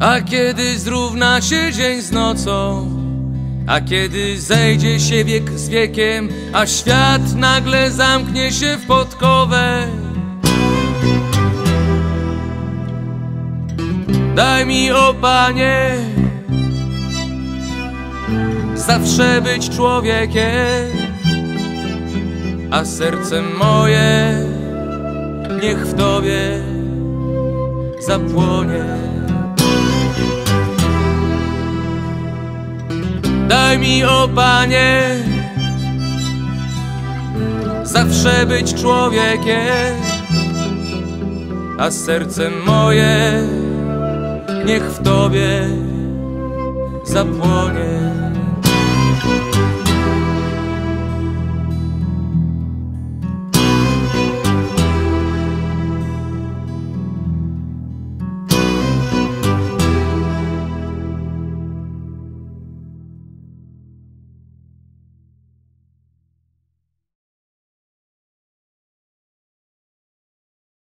A kiedy zrówna się dzień z nocą, a kiedy zejdzie się wiek z wiekiem, a świat nagle zamknie się w podkowę, daj mi, o Panie, zawsze być człowiekiem, a serce moje niech w Tobie zapłonie. Daj mi, o Panie, zawsze być człowiekiem, a serce moje niech w Tobie zapłonie.